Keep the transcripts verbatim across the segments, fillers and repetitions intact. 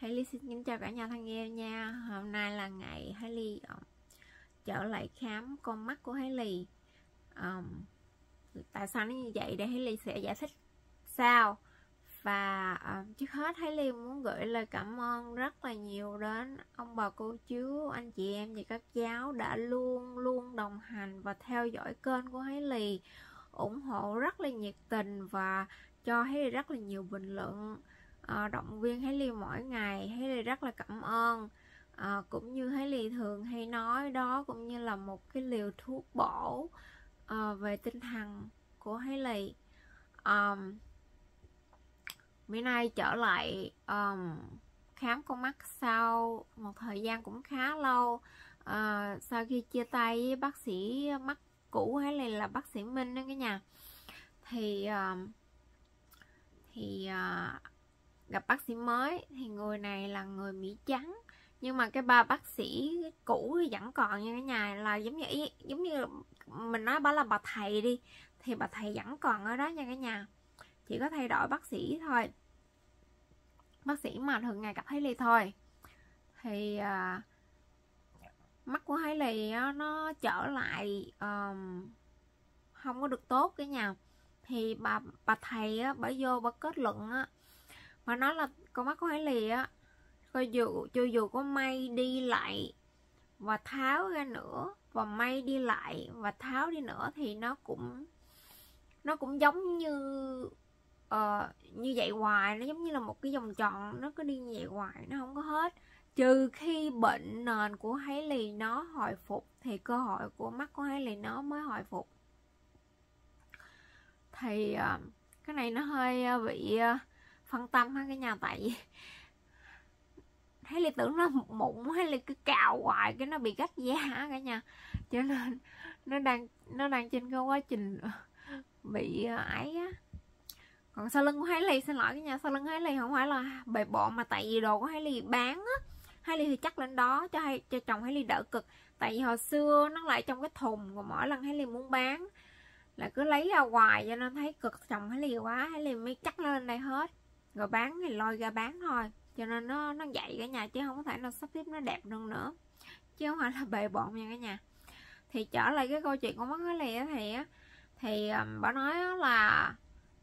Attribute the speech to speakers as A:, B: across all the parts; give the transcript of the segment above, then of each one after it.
A: Hailey xin kính chào cả nhà thân yêu nha. Hôm nay là ngày Hailey um, trở lại khám con mắt của Hailey. um, Tại sao nó như vậy để Hailey sẽ giải thích sau. Và um, trước hết Hailey muốn gửi lời cảm ơn rất là nhiều đến ông bà cô chú, anh chị em và các cháu đã luôn luôn đồng hành và theo dõi kênh của Hailey, ủng hộ rất là nhiệt tình và cho Hailey rất là nhiều bình luận, à, động viên Hailey mỗi ngày. Hailey rất là cảm ơn. À, cũng như Hailey thường hay nói, đó cũng như là một cái liều thuốc bổ à, về tinh thần của Hailey. um, Bữa nay trở lại um, khám con mắt sau một thời gian cũng khá lâu. uh, Sau khi chia tay với bác sĩ mắt cũ Hailey là bác sĩ Minh đó cả nhà, thì uh, thì uh, gặp bác sĩ mới. Thì người này là người Mỹ trắng, nhưng mà cái ba bác sĩ cũ thì vẫn còn như cái nhà, là giống như giống như mình nói bà là bà thầy đi, thì bà thầy vẫn còn ở đó nha cả nhà, chỉ có thay đổi bác sĩ thôi, bác sĩ mà thường ngày gặp Hailey thôi. Thì uh, mắt của Hailey nó trở lại um, không có được tốt cái nhà. Thì bà bà thầy á, bà vô bà kết luận á, bà nói là con mắt của Hailey á, cho dù cho dù có may đi lại và tháo ra nữa, và may đi lại và tháo đi nữa, thì nó cũng nó cũng giống như uh, như vậy hoài, nó giống như là một cái vòng tròn, nó cứ đi như vậy hoài, nó không có hết. Trừ khi bệnh nền của Hailey nó hồi phục thì cơ hội của mắt của Hailey nó mới hồi phục. Thì uh, cái này nó hơi uh, bị uh, phân tâm ha cả nhà, tại vì Hailey tưởng nó mụn, Hailey cứ cào hoài cái nó bị gách da cả nhà, cho nên nó đang nó đang trên cái quá trình bị uh, ấy á. Còn sau lưng của Hailey, xin lỗi cả nhà, sau lưng Hailey không phải là bề bộn, mà tại vì đồ của Hailey bán á, Hailey thì chắc lên đó cho hay cho chồng Hailey đỡ cực. Tại vì hồi xưa nó lại trong cái thùng, rồi mỗi lần Hailey muốn bán là cứ lấy ra hoài, cho nên thấy cực chồng Hailey quá, Hailey mới chắc nó lên đây hết, rồi bán thì lôi ra bán thôi. Cho nên nó nó vậy cả nhà, chứ không có thể nào sắp xếp nó đẹp được nữa, chứ không phải là bề bộn nha cả nhà. Thì trở lại cái câu chuyện của mắt Hailey á, thì á thì um, bà nói là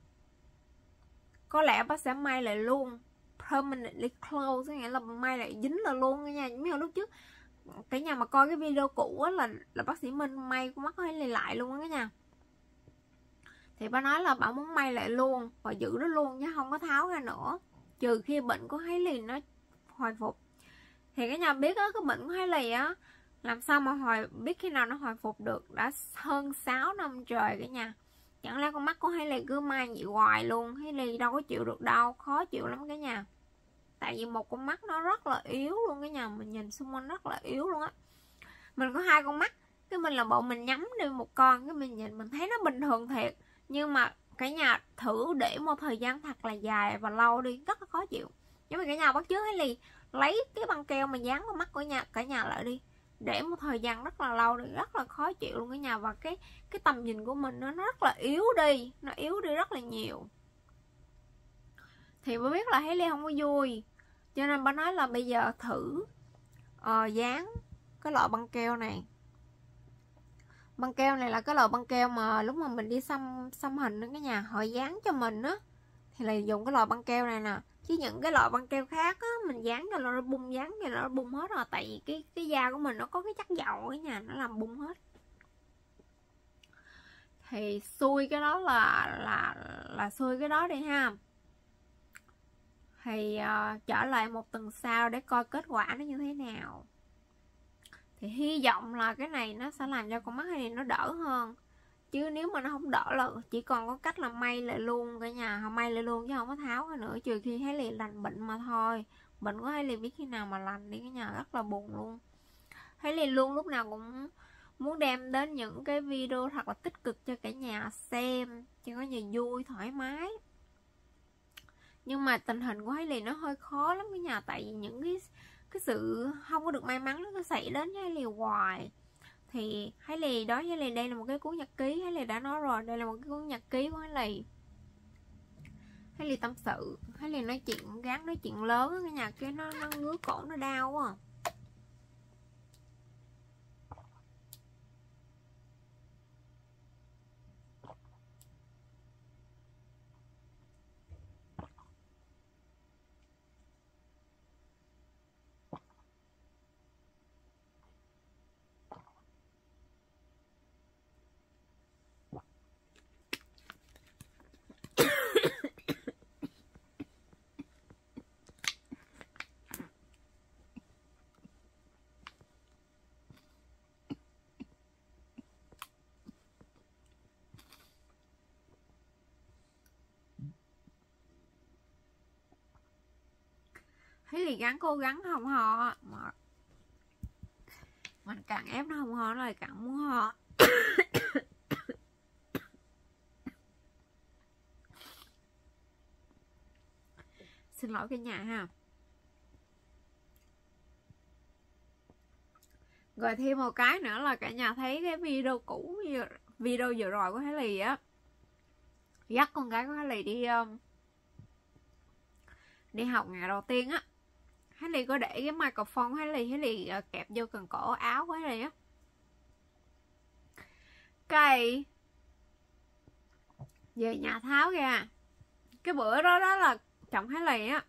A: có lẽ bà sẽ may lại luôn, permanently close, nghĩa là may lại dính là luôn cả nhà. Giống như lúc trước cả nhà mà coi cái video cũ á, là là bác sĩ Minh may con mắt Hailey lại luôn á cả nhà. Thì bà nói là bà muốn may lại luôn và giữ nó luôn chứ không có tháo ra nữa, trừ khi bệnh của Hailey nó hồi phục. Thì cả nhà biết á, cái bệnh của Hailey á, làm sao mà hồi biết khi nào nó hồi phục được, đã hơn sáu năm trời cả nhà. Chẳng lẽ con mắt của Hailey cứ may vậy hoài luôn? Hailey đâu có chịu được đâu, khó chịu lắm cả nhà. Tại vì một con mắt nó rất là yếu luôn cả nhà, mình nhìn xung quanh rất là yếu luôn á. Mình có hai con mắt, cái mình là bộ mình nhắm đi một con, cái mình nhìn mình thấy nó bình thường thiệt, nhưng mà cả nhà thử để một thời gian thật là dài và lâu đi, rất là khó chịu. Giống như cả nhà bắt chước Hailey lấy cái băng keo mà dán vào mắt của nhà cả nhà lại đi, để một thời gian rất là lâu đi, rất là khó chịu luôn cả nhà. Và cái cái tầm nhìn của mình nó, nó rất là yếu đi, nó yếu đi rất là nhiều. Thì bà biết là Hailey không có vui, cho nên bà nói là bây giờ thử uh, dán cái loại băng keo này. Băng keo này là cái loại băng keo mà lúc mà mình đi xăm xăm hình đó cả nhà, họ dán cho mình á, thì là dùng cái loại băng keo này nè. Chứ những cái loại băng keo khác á, mình dán cho nó bung, dán cho nó bung hết rồi. Tại vì cái cái da của mình nó có cái chất dầu ở nhà, nó làm bung hết. Thì xui cái đó là là là xui cái đó đi ha. Thì uh, trở lại một tuần sau để coi kết quả nó như thế nào. Thì hy vọng là cái này nó sẽ làm cho con mắt này nó đỡ hơn. Chứ nếu mà nó không đỡ là chỉ còn có cách là may lại luôn cả nhà, họ may lại luôn chứ không có tháo ra nữa, trừ khi Hailey lành bệnh mà thôi. Bệnh của Hailey biết khi nào mà lành đi cả nhà, rất là buồn luôn. Hailey luôn lúc nào cũng muốn đem đến những cái video thật là tích cực cho cả nhà xem, cho cả nhà vui thoải mái. Nhưng mà tình hình của Hailey nó hơi khó lắm cả nhà, tại vì những cái cái sự không có được may mắn nó cứ xảy đến với Hailey hoài. Thì Hailey đó, Hailey đây là một cái cuốn nhật ký, Hailey đã nói rồi, đây là một cái cuốn nhật ký của Hailey. Hailey tâm sự, Hailey nói chuyện gắn nói chuyện lớn cái nhà cái nó nó ngứa cổ nó đau quá. Hailey gắng cố gắng không ho mà mình càng ép nó không ho nó lại càng muốn ho. Xin lỗi cả nhà ha. Rồi thêm một cái nữa là cả nhà thấy cái video cũ, video vừa rồi của Hailey á, dắt con gái của Hailey đi um, đi học ngày đầu tiên á. Hailey có để cái microphone của Hailey Hailey uh, kẹp vô cần cổ áo của Hailey á. Cái về nhà tháo ra. Cái bữa đó đó là chồng Hailey á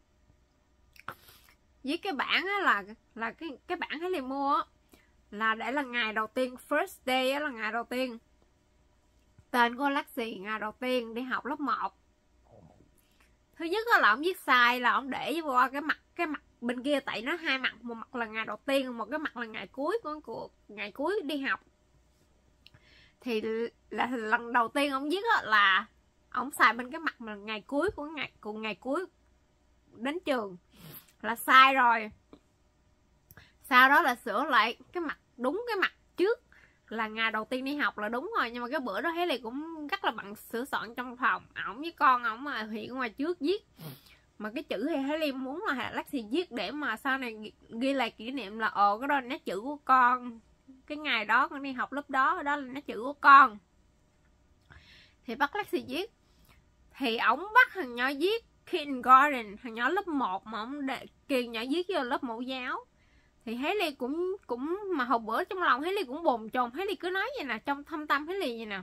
A: với cái bản á là là cái cái bản Hailey mua á là để là ngày đầu tiên, first day á, là ngày đầu tiên. Tên của Lexi ngày đầu tiên đi học lớp một. Thứ nhất là ông viết sai, là ông để qua cái mặt cái mặt bên kia, tại nó hai mặt, một mặt là ngày đầu tiên, một cái mặt là ngày cuối của, của ngày cuối đi học. Thì là lần đầu tiên ông viết là ông xài bên cái mặt là ngày cuối của ngày của ngày cuối đến trường là sai rồi. Sau đó là sửa lại cái mặt đúng cái mặt trước là ngày đầu tiên đi học là đúng rồi. Nhưng mà cái bữa đó Hailey cũng rất là bận sửa soạn trong phòng, ổng với con ổng mà hiện ngoài trước viết mà cái chữ thì Hailey muốn là Lexi viết để mà sau này ghi lại kỷ niệm là ồ cái đó là nét chữ của con, cái ngày đó con đi học lớp đó, đó là nét chữ của con. Thì bắt Lexi viết, thì ổng bắt thằng nhỏ viết kindergarten, thằng nhỏ lớp một mà ổng để kiền nhỏ viết vô lớp mẫu giáo. Thì Hailey cũng cũng mà hồi bữa trong lòng Hailey cũng bồn chồn, Hailey cứ nói vậy nè, trong thâm tâm Hailey vậy nè,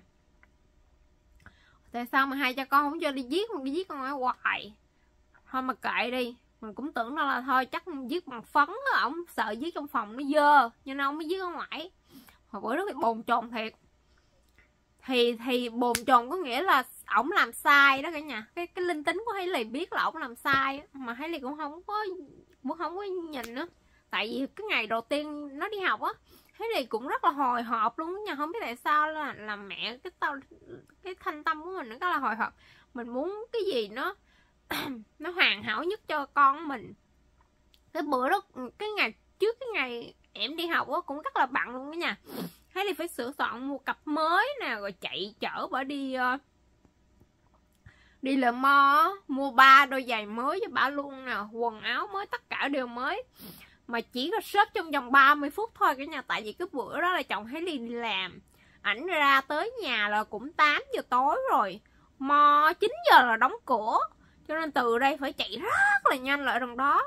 A: tại sao mà hai cha con không cho đi viết, mà đi viết con ở hoài, thôi mà kệ đi. Mình cũng tưởng đó là thôi chắc viết bằng phấn á, ổng sợ viết trong phòng nó dơ nhưng ông mới viết ở ngoài. Hồi bữa đó bị bồn chồn thiệt. Thì thì bồn chồn có nghĩa là ổng làm sai đó cả nhà. Cái cái linh tính của Hailey biết là ổng làm sai mà Hailey cũng không có cũng không có nhìn nữa. Tại vì cái ngày đầu tiên nó đi học á, Hailey cũng rất là hồi hộp luôn đó nha. Không biết tại sao là là mẹ cái tao cái thanh tâm của mình nó rất là hồi hộp. Mình muốn cái gì nó nó hoàn hảo nhất cho con mình. Cái bữa đó, cái ngày trước cái ngày em đi học á cũng rất là bận luôn đó nha. Hailey phải sửa soạn mua cặp mới nè, rồi chạy chở bà đi uh, đi Le Mans, mua ba đôi giày mới cho bà luôn nè, quần áo mới, tất cả đều mới. Mà chỉ có shop trong vòng ba mươi phút thôi cả nhà. Tại vì cái bữa đó là chồng Hailey đi làm, ảnh ra tới nhà là cũng tám giờ tối rồi, mò chín giờ là đóng cửa, cho nên từ đây phải chạy rất là nhanh lại đằng đó,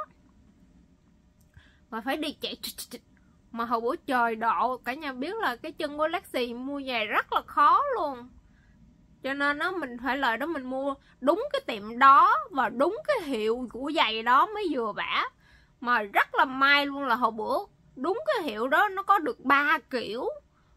A: và phải đi chạy. Mà hồi buổi trời độ cả nhà biết là cái chân của Lexi mua giày rất là khó luôn, cho nên đó mình phải lời đó mình mua đúng cái tiệm đó và đúng cái hiệu của giày đó mới vừa bả. Mà rất là may luôn là hồi bữa đúng cái hiệu đó nó có được ba kiểu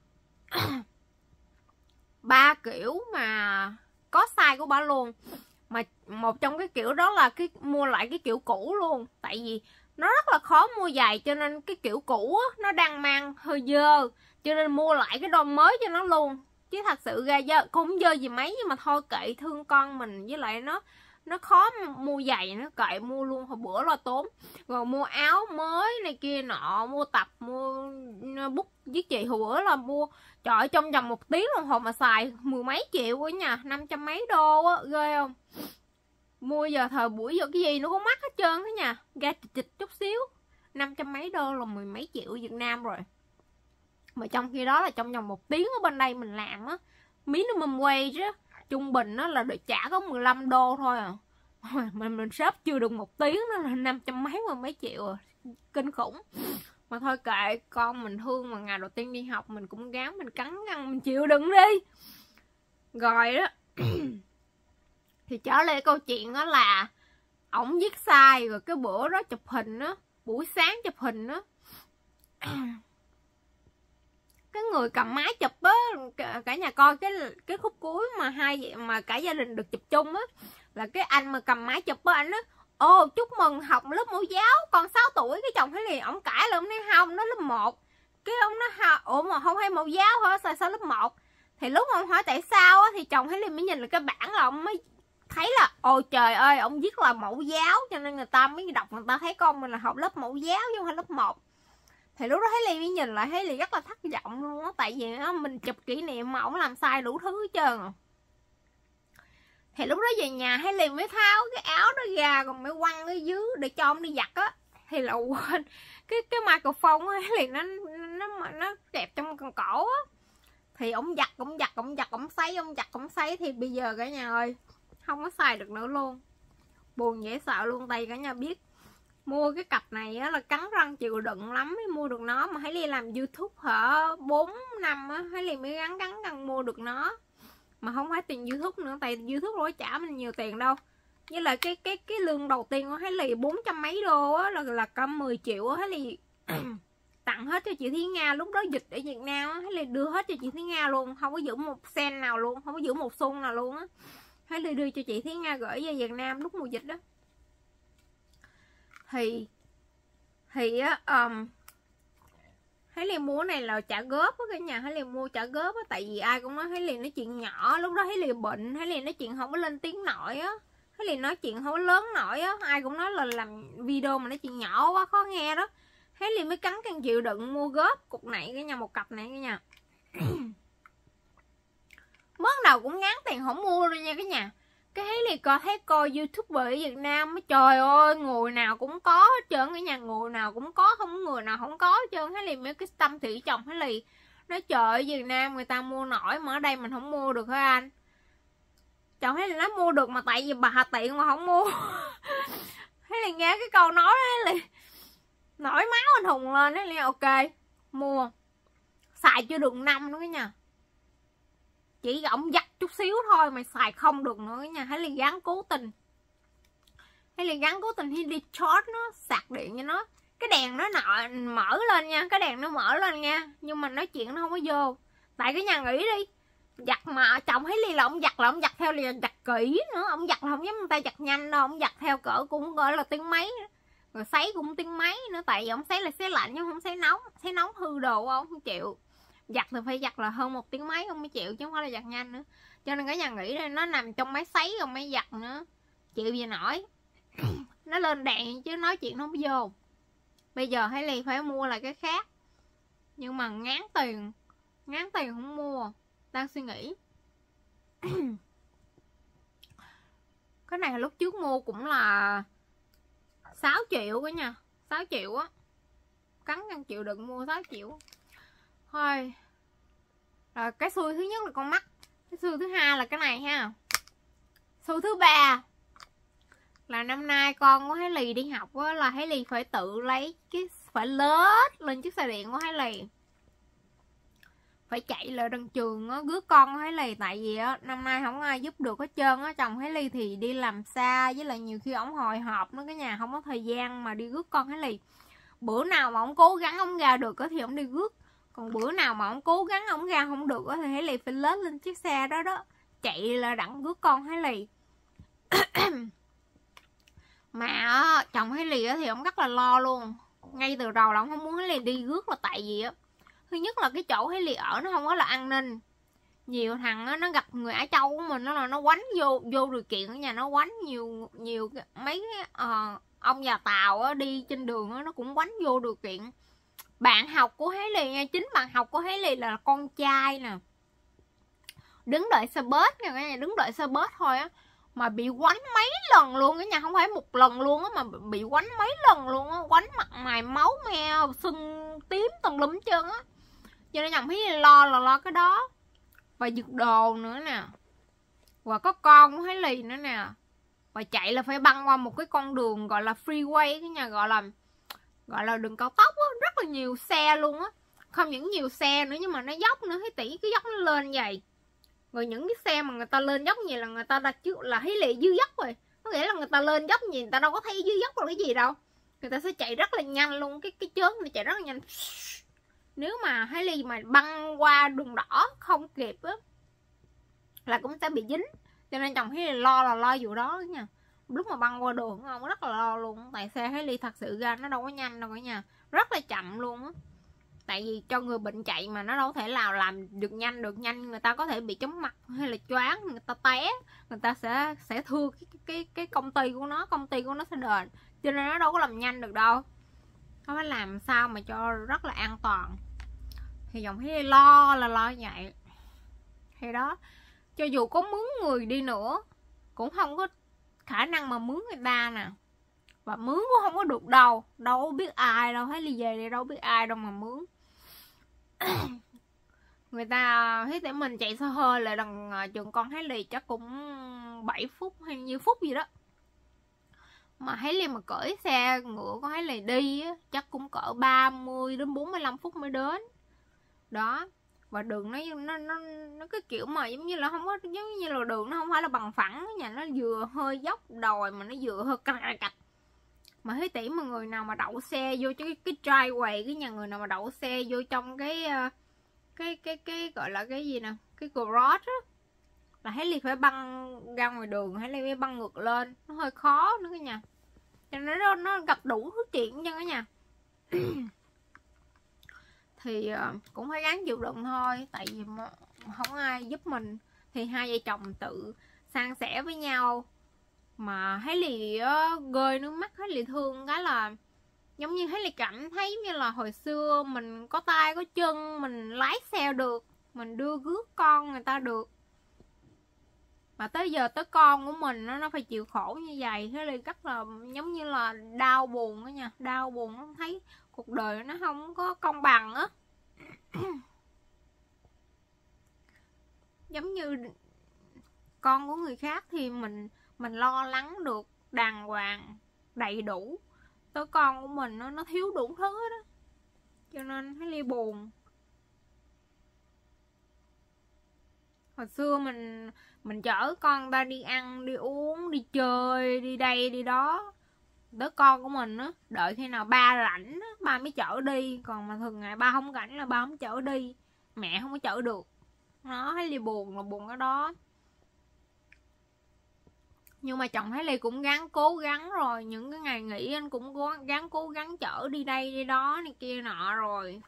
A: ba kiểu mà có size của bà luôn. Mà một trong cái kiểu đó là cái mua lại cái kiểu cũ luôn, tại vì nó rất là khó mua giày, cho nên cái kiểu cũ á, nó đang mang hơi dơ, cho nên mua lại cái đôi mới cho nó luôn. Chứ thật sự ra dơ, cũng không dơ gì mấy, nhưng mà thôi kệ, thương con mình, với lại nó nó khó mua giày, nó kệ mua luôn. Hồi bữa là tốn, rồi mua áo mới này kia nọ, mua tập, mua bút viết chị. Hồi bữa là mua, trời ơi, trong vòng một tiếng đồng hồ mà xài mười mấy triệu quá nha, năm trăm mấy đô á, ghê không. Mua giờ thời buổi giờ cái gì nó cũng mắc hết trơn đó nha, ra chịch chịch chút xíu năm trăm mấy đô là mười mấy triệu Việt Nam rồi. Mà trong khi đó là trong vòng một tiếng ở bên đây mình làm á, minimum wage á, trung bình á là được trả có mười lăm đô thôi à. mình mình shop chưa được một tiếng nó là năm trăm mấy mà mấy triệu à. Kinh khủng. Mà thôi kệ, con mình thương mà, ngày đầu tiên đi học mình cũng gắng, mình cắn răng mình chịu đựng đi. Rồi đó thì trở lại câu chuyện đó là ổng viết sai, rồi cái bữa đó chụp hình á, buổi sáng chụp hình á, cái người cầm máy chụp á, cả nhà coi cái cái khúc cuối mà hai mà cả gia đình được chụp chung á, là cái anh mà cầm máy chụp á, anh á ô chúc mừng học lớp mẫu giáo con sáu tuổi. Cái chồng thấy liền ổng cãi là ông nói không, nó lớp một. Cái ông nói ủa mà không hay mẫu giáo hả, sao sao lớp một. Thì lúc ông hỏi tại sao á, thì chồng thấy liền mới nhìn là cái bảng là ông mới thấy là ôi trời ơi, ông viết là mẫu giáo, cho nên người ta mới đọc, người ta thấy con mình là học lớp mẫu giáo chứ không phải lớp một. Thì lúc đó thấy liền mới nhìn lại, thấy liền rất là thất vọng luôn á, tại vì đó, mình chụp kỷ niệm mà ổng làm sai đủ thứ hết trơn à. Thì lúc đó về nhà thấy liền mới tháo cái áo đó ra, còn mới quăng ở dưới để cho ông đi giặt á. Thì là quên cái cái microphone á, liền nó nó nó kẹp trong con cổ á. Thì ổng giặt ổng giặt ổng giặt ổng sấy ổng giặt ổng sấy thì bây giờ cả nhà ơi không có xài được nữa luôn, buồn dễ sợ luôn. Tay cả nhà biết mua cái cặp này á là cắn răng chịu đựng lắm mới mua được nó, mà thấy Ly làm YouTube hả bốn năm á, thấy Ly mới gắn gắn găng mua được nó, mà không phải tiền YouTube nữa, tại YouTube đâu có trả mình nhiều tiền đâu. Như là cái cái cái lương đầu tiên của thấy Ly bốn trăm mấy đô á, là là cả mười triệu á, thấy Ly tặng hết cho chị Thúy Nga. Lúc đó dịch ở Việt Nam á, thấy Ly đưa hết cho chị Thúy Nga luôn, không có giữ một sen nào luôn, không có giữ một xu nào luôn á. Thấy Ly đưa cho chị Thúy Nga gửi về Việt Nam lúc mùa dịch đó. Thì Thì á um, thấy Ly mua này là trả góp á cả nhà, thấy Ly mua trả góp á, tại vì ai cũng nói thấy Ly nói chuyện nhỏ. Lúc đó thấy Ly bệnh, thấy Ly nói chuyện không có lên tiếng nổi á, thấy Ly nói chuyện không có lớn nổi á, ai cũng nói là làm video mà nói chuyện nhỏ quá khó nghe đó. Thấy Ly mới cắn cân chịu đựng mua góp cục này cả nhà, một cặp này cả nhà. Món nào cũng ngán tiền không mua rồi nha cả nhà. Cái thấy Ly coi thấy coi YouTuber ở Việt Nam á, trời ơi người nào cũng có hết trơn cả nhà, người nào cũng có, không có người nào không có hết trơn. Thấy Ly mấy cái tâm thị chồng thấy Ly nói trời ơi Việt Nam người ta mua nổi mà ở đây mình không mua được hả anh. Chồng thấy Ly nói mua được mà tại vì bà tiện mà không mua. Thấy Ly nghe cái câu nói đó Ly nổi máu anh hùng lên. Thấy Ly ok mua, xài chưa được năm nữa cả nhà, chỉ ổng dắt chút xíu thôi mà xài không được nữa nha. Thấy Ly gắn cố tình, thấy Ly gắn cố tình khi đi short nó sạc điện cho nó, cái đèn nó nọ mở lên nha, cái đèn nó mở lên nha, nhưng mà nói chuyện nó không có vô. Tại cái nhà nghĩ đi, giặt mà chồng thấy Ly là ông giặt là ông giặt theo liền giặt kỹ nữa, ông giặt là không giống người ta giặt nhanh đâu, ông giặt theo cỡ cũng gọi là tiếng mấy, rồi sấy cũng tiếng mấy nữa, tại vì ông sấy là sấy lạnh chứ không sấy nóng, sấy nóng hư đồ ông không chịu. Giặt thì phải giặt là hơn một tiếng mấy ông mới chịu, chứ không phải là giặt nhanh nữa. Cho nên cả nhà nghĩ đây nó nằm trong máy sấy rồi máy giặt nữa, chịu gì nổi. Nó lên đèn chứ nói chuyện nó không vô. Bây giờ thấy Ly phải mua lại cái khác, nhưng mà ngán tiền, ngán tiền không mua, đang suy nghĩ. Cái này lúc trước mua cũng là sáu triệu cả nhà, sáu triệu á, cắn răng chịu đựng mua sáu triệu thôi. Rồi cái xui thứ nhất là con mắt, cái xui thứ hai là cái này ha. Xui thứ ba là năm nay con của Thái Lì đi học á, là Thái Lì phải tự lấy cái, phải lết lên chiếc xe điện của Thái Lì, phải chạy lại đằng trường á rước con của Thái Lì. Tại vì á năm nay không ai giúp được hết trơn á, chồng Thái Lì thì đi làm xa, với lại nhiều khi ổng hồi hộp nữa cái nhà, không có thời gian mà đi rước con Thái Lì. Bữa nào mà ổng cố gắng ổng ra được á thì ổng đi rước, còn bữa nào mà ổng cố gắng ổng ra không được á thì Thái Lì phải lết lên chiếc xe đó đó, chạy là đặng rước con Thái Lì. Mà chồng Thái Lì thì ông rất là lo luôn, ngay từ đầu là ông không muốn Thái Lì đi rước, là tại vì á thứ nhất là cái chỗ Thái Lì ở nó không có là an ninh, nhiều thằng á nó gặp người Á Châu của mình nó là nó quánh vô vô điều kiện ở nhà, nó quánh nhiều nhiều mấy uh, ông già Tàu á đi trên đường á nó cũng quánh vô điều kiện. Bạn học của Thái Lì nha, chính bạn học của Thái Lì là con trai nè, đứng đợi xe bus nha cả nhà, đứng đợi xe bus thôi á mà bị quánh mấy lần luôn cả nhà, không phải một lần luôn á mà bị quánh mấy lần luôn á, quánh mặt mày máu me sưng tím tùm lum trơn á. Cho nên chồng thấy lo là lo cái đó, và giật đồ nữa nè, và có con của Thái Lì nữa nè, và chạy là phải băng qua một cái con đường gọi là freeway, cái nhà gọi là gọi là đường cao tốc á, rất là nhiều xe luôn á, không những nhiều xe nữa nhưng mà nó dốc nữa, thấy tỷ cái dốc nó lên vậy. Rồi những cái xe mà người ta lên dốc như là người ta đã trước là thấy lì dưới dốc rồi, có nghĩa là người ta lên dốc gì người ta đâu có thấy dưới dốc là cái gì đâu, người ta sẽ chạy rất là nhanh luôn, cái cái chớn này chạy rất là nhanh. Nếu mà Hailey mà băng qua đường đỏ không kịp á là cũng sẽ bị dính, cho nên chồng Hailey lo là lo vụ đó nha. Lúc mà băng qua đường không rất là lo luôn, tại xe Hailey thật sự ra nó đâu có nhanh đâu cả nhà, rất là chậm luôn á. Tại vì cho người bệnh chạy mà nó đâu thể nào làm được nhanh được nhanh, người ta có thể bị chóng mặt hay là choáng, người ta té, người ta sẽ sẽ thua cái cái cái công ty của nó, công ty của nó sẽ đền, cho nên nó đâu có làm nhanh được đâu, nó phải làm sao mà cho rất là an toàn. Thì dòng thấy lo là lo vậy. Thì đó, cho dù có mướn người đi nữa cũng không có khả năng mà mướn người ta nè, và mướn cũng không có được đâu, đâu có biết ai đâu, thấy đi về đây đâu biết ai đâu mà mướn. Người ta thấy để mình chạy xe hơi lại đằng trường con Hailey chắc cũng bảy phút hay nhiêu phút gì đó, mà Hailey mà cởi xe ngựa con Hailey đi á, chắc cũng cỡ ba mươi đến bốn mươi lăm phút mới đến đó. Và đường nó nó nó nó cái kiểu mà giống như là không có, giống như là đường nó không phải là bằng phẳng nhà, nó vừa hơi dốc đồi mà nó vừa hơi cạch cạch. Mà thấy tỉ mà người nào mà đậu xe vô cái cái driveway, cái nhà người nào mà đậu xe vô trong cái cái cái cái gọi là cái gì nè, cái garage á, là Hailey phải băng ra ngoài đường, Hailey phải băng ngược lên, nó hơi khó nữa cả nhà, cho nên nó nó gặp đủ thứ chuyện nha cả nhà. Thì cũng phải gắng chịu đựng thôi, tại vì không ai giúp mình, thì hai vợ chồng tự san sẻ với nhau. Mà Hailey rơi nước mắt, Hailey thương cái là giống như Hailey cảm thấy như là hồi xưa mình có tay có chân, mình lái xe được, mình đưa rước con người ta được, mà tới giờ tới con của mình nó nó phải chịu khổ như vậy. Hailey rất là giống như là đau buồn đó nha, đau buồn, nó thấy cuộc đời nó không có công bằng á. Giống như con của người khác thì mình mình lo lắng được đàng hoàng đầy đủ, tới con của mình nó nó thiếu đủ thứ đó, cho nên Hailey buồn. Hồi xưa mình mình chở con ta đi ăn đi uống đi chơi đi đây đi đó, tới con của mình á đợi khi nào ba rảnh á ba mới chở đi, còn mà thường ngày ba không rảnh là ba không chở đi, mẹ không có chở được. Nó Hailey buồn là buồn cái đó. Nhưng mà chồng Hailey cũng gắng cố gắng rồi, những cái ngày nghỉ anh cũng cố gắng cố gắng chở đi đây đi đó này kia nọ rồi.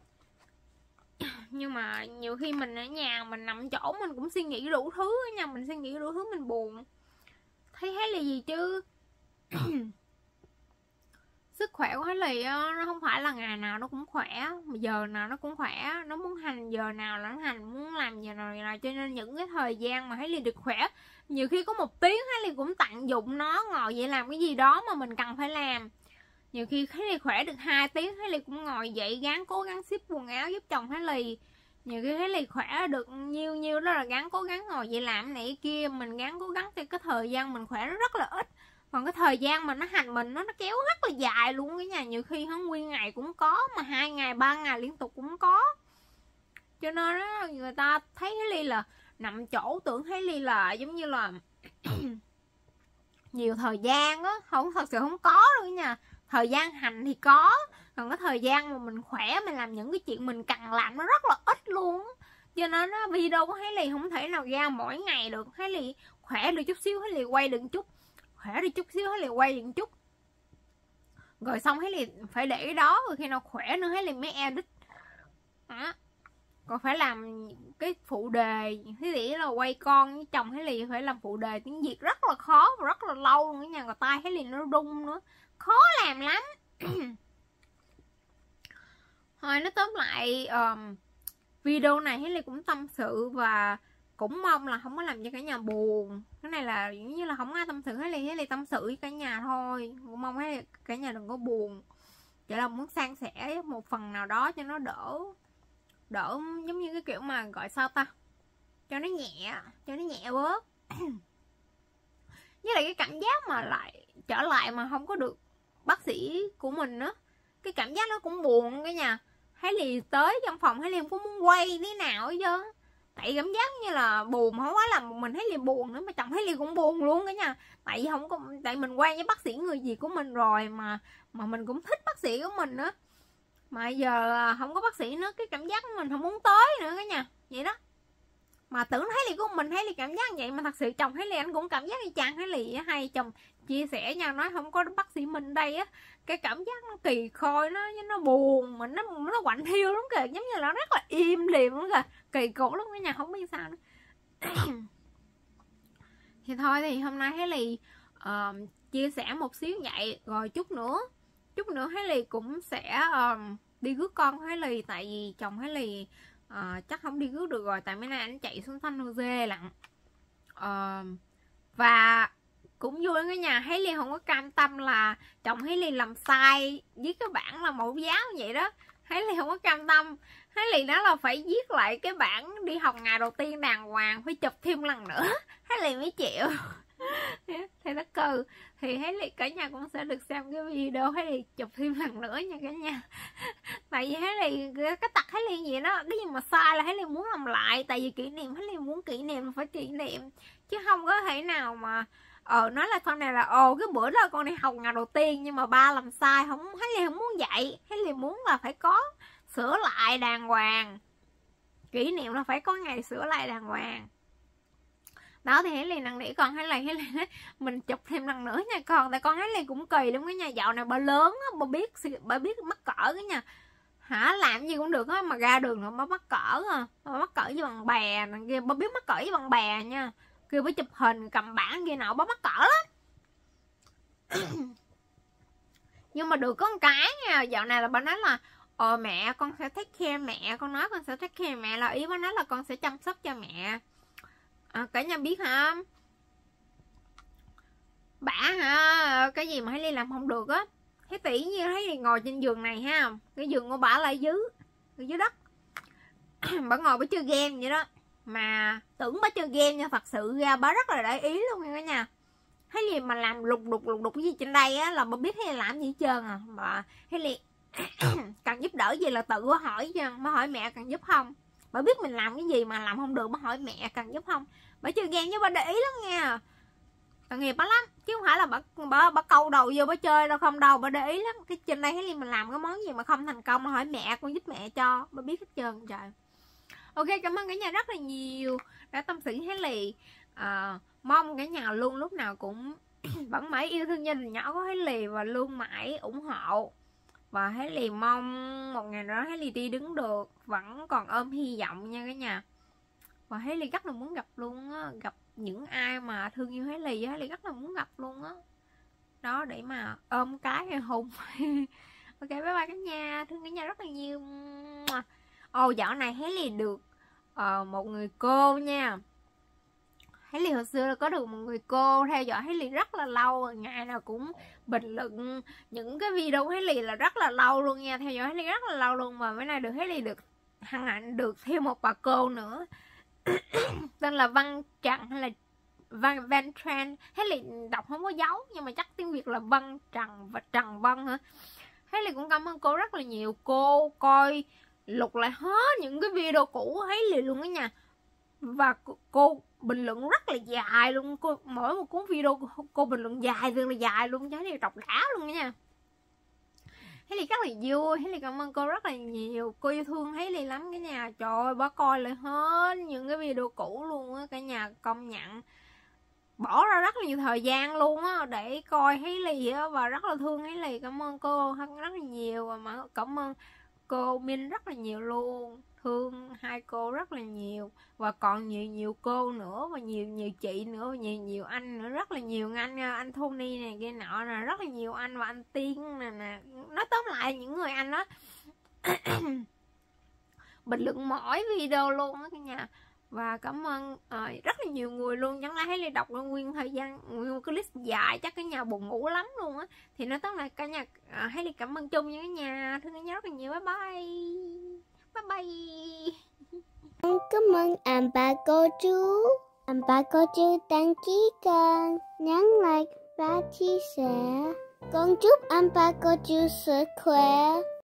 A: Nhưng mà nhiều khi mình ở nhà mình nằm chỗ mình cũng suy nghĩ đủ thứ nha, mình suy nghĩ đủ thứ, mình buồn. Thấy Hailey gì chứ sức khỏe của Hailey nó không phải là ngày nào nó cũng khỏe, giờ nào nó cũng khỏe, nó muốn hành giờ nào là nó hành, muốn làm giờ nào là, cho nên những cái thời gian mà Hailey được khỏe, nhiều khi có một tiếng Hailey cũng tận dụng nó ngồi dậy làm cái gì đó mà mình cần phải làm. Nhiều khi Hailey khỏe được hai tiếng Hailey cũng ngồi dậy gắng cố gắng ship quần áo giúp chồng Hailey. Nhiều khi Hailey khỏe được nhiêu nhiêu đó là gắng cố gắng ngồi dậy làm này kia, mình gắng cố gắng thì cái thời gian mình khỏe nó rất là ít, còn cái thời gian mà nó hành mình nó nó kéo rất là dài luôn cái nhà, nhiều khi hắn nguyên ngày cũng có, mà hai ngày ba ngày liên tục cũng có. Cho nên đó, người ta thấy Hailey là nằm chỗ tưởng Hailey là giống như là nhiều thời gian á, không, thật sự không có đâu nha. Thời gian hành thì có, còn cái thời gian mà mình khỏe, mình làm những cái chuyện mình cần làm nó rất là ít luôn. Cho nên á, video của Hailey không thể nào ra mỗi ngày được. Hailey khỏe được chút xíu Hailey quay được chút, khỏe đi chút xíu Hailey quay được chút, rồi xong Hailey phải để đó, rồi khi nào khỏe nữa Hailey mới edit đó. Còn phải làm cái phụ đề, thế thì là quay con với chồng Hailey phải làm phụ đề tiếng Việt rất là khó và rất là lâu luôn, nhà người tay Hailey nó rung nữa, khó làm lắm. Thôi nó tóm lại um, video này Hailey cũng tâm sự và cũng mong là không có làm cho cả nhà buồn. Cái này là giống như là không ai tâm sự Hailey, Hailey tâm sự với cả nhà thôi, cũng mong Hailey, cả nhà đừng có buồn, chỉ là muốn san sẻ một phần nào đó cho nó đỡ đỡ giống như cái kiểu mà gọi sao ta, cho nó nhẹ cho nó nhẹ bớt. với lại cái cảm giác mà lại trở lại mà không có được bác sĩ của mình á, cái cảm giác nó cũng buồn cái nhà. Hailey tới trong phòng Hailey không có muốn quay thế nào hết trơn, tại cảm giác như là buồn, không phải là mình Hailey buồn nữa mà chồng Hailey cũng buồn luôn cái nha. Tại vì không có, tại mình quen với bác sĩ người Việt của mình rồi mà mà mình cũng thích bác sĩ của mình nữa, mà giờ không có bác sĩ nữa, cái cảm giác của mình không muốn tới nữa cái nha, vậy đó. Mà tưởng Hailey của mình Hailey cảm giác vậy mà thật sự chồng Hailey anh cũng cảm giác như chàng Hailey á. Hay chồng chia sẻ nhau nói không có bác sĩ mình đây á, cái cảm giác nó kỳ khôi, nó nó buồn mà nó nó quạnh hiu lắm kìa, giống như là nó rất là im lìm lắm kìa, kỳ cục lắm cái nhà, không biết sao nữa. Thì thôi thì hôm nay Hailey uh, chia sẻ một xíu vậy, rồi chút nữa chút nữa Hailey cũng sẽ uh, đi rước con của Hailey, tại vì chồng Hailey uh, chắc không đi rước được rồi, tại mấy nay anh chạy xuống San Jose lận. Uh, và cũng vui cái nhà, Hailey không có cam tâm là chồng Hailey làm sai với cái bản là mẫu giáo vậy đó. Hailey không có cam tâm, Hailey nói là phải viết lại cái bản đi học ngày đầu tiên đàng hoàng, phải chụp thêm lần nữa Hailey mới chịu. Thì nó cừ, thì Hailey cả nhà cũng sẽ được xem cái video Hailey chụp thêm lần nữa nha cả nhà. Tại vì Hailey cái tật Hailey gì đó, cái gì mà sai là Hailey muốn làm lại, tại vì kỷ niệm Hailey muốn kỷ niệm phải kỷ niệm, chứ không có thể nào mà ờ nói là sau này là ồ cái bữa đó con đi học ngày đầu tiên nhưng mà ba làm sai, không, Hailey không muốn vậy. Hailey muốn là phải có sửa lại đàng hoàng, kỷ niệm là phải có ngày sửa lại đàng hoàng đó. Thì Hailey năn nỉ con Hailey, Hailey nói mình chụp thêm lần nữa nha con, tại con Hailey cũng kỳ lắm cái nhà. Dạo này bà lớn á, bà biết bà biết mắc cỡ cái nhà, hả làm gì cũng được á, mà ra đường nữa bà mắc cỡ à, bà mắc cỡ với bằng bè kia, bà biết mắc cỡ với bằng bè nha, kêu bà chụp hình cầm bảng kia nọ, bà mắc cỡ lắm. Nhưng mà được có một cái nha, dạo này là bà nói là ờ mẹ con sẽ take care mẹ, con nói con sẽ take care mẹ, là ý bà nói là con sẽ chăm sóc cho mẹ. À, cả nhà biết hả, bả hả cái gì mà Hailey làm không được á, thấy tỷ như thấy ngồi trên giường này ha, cái giường của bả lại dưới dưới đất. Bả ngồi bả chơi game vậy đó, mà tưởng bả chơi game nha, thật sự ra bả rất là để ý luôn nha cả nhà. Thấy gì mà làm lục đục lục đục gì trên đây á là bà biết hay làm gì hết trơn à. Bà thấy liền cần giúp đỡ gì là tự bà hỏi chứ, bà hỏi mẹ cần giúp không, bà biết mình làm cái gì mà làm không được, bà hỏi mẹ cần giúp không. Bà chơi game với bà để ý lắm nha, tội nghiệp bà lắm, chứ không phải là bà bà, bà câu đầu vô bà chơi đâu, không đâu, bà để ý lắm. Cái trên đây thấy liền mình làm cái món gì mà không thành công, bà hỏi mẹ con giúp mẹ cho, bà biết hết trơn trời. Ok, cảm ơn cả nhà rất là nhiều đã tâm sự với Hailey. À, mong cả nhà luôn lúc nào cũng vẫn mãi yêu thương gia đình nhỏ của Hailey và luôn mãi ủng hộ. Và Hailey mong một ngày đó Hailey đi đứng được, vẫn còn ôm hy vọng nha cả nhà. Và Hailey rất là muốn gặp luôn á, gặp những ai mà thương yêu Hailey, Hailey rất là muốn gặp luôn á. Đó, để mà ôm cái hay hùng. Ok, bye bye cả nhà, thương cả nhà rất là nhiều. Ồ, oh, dạo này Hailey được uh, một người cô nha. Hailey hồi xưa là có được một người cô theo dõi Hailey rất là lâu, ngày nào cũng bình luận những cái video Hailey là rất là lâu luôn nha, theo dõi Hailey rất là lâu luôn. Mà bữa nay được Hailey được hân hạnh được thêm một bà cô nữa tên là Văn Trần hay là Văn Van Tran, Hailey đọc không có dấu nhưng mà chắc tiếng Việt là Văn Trần và Trần Văn hả. Hailey cũng cảm ơn cô rất là nhiều, cô coi lục lại hết những cái video cũ Hailey luôn á nha, và cô bình luận rất là dài luôn, cô mỗi một cuốn video cô, cô bình luận dài thường là dài luôn, chứ Hailey đọc đã luôn nha. Hailey rất là vui, Hailey cảm ơn cô rất là nhiều, cô yêu thương Hailey lắm cả nhà. Trời ơi, bà coi lại hết những cái video cũ luôn á cả nhà, công nhận bỏ ra rất là nhiều thời gian luôn á để coi Hailey á, và rất là thương Hailey. Cảm ơn cô rất là nhiều, và cảm ơn cô Minh rất là nhiều luôn, thương hai cô rất là nhiều, và còn nhiều nhiều cô nữa, và nhiều nhiều chị nữa, và nhiều nhiều anh nữa, rất là nhiều anh anh Tony này kia nọ nè, rất là nhiều anh, và anh Tiên nè nè, nói tóm lại những người anh đó bình luận mỗi video luôn á cả nhà. Và cảm ơn uh, rất là nhiều người luôn, chẳng lẽ Hailey đọc nguyên thời gian nguyên cái list dài chắc cả nhà buồn ngủ lắm luôn á. Thì nói tóm lại cả nhà, uh, Hailey cảm ơn chung nha cả nhà, thương cả nhà rất là nhiều. Bye bye, bye bye.
B: Cảm ơn anh ba cô chú. Anh ba cô chú đăng ký kênh, nhấn like và chia sẻ. Con chúc anh ba cô chú sức khỏe.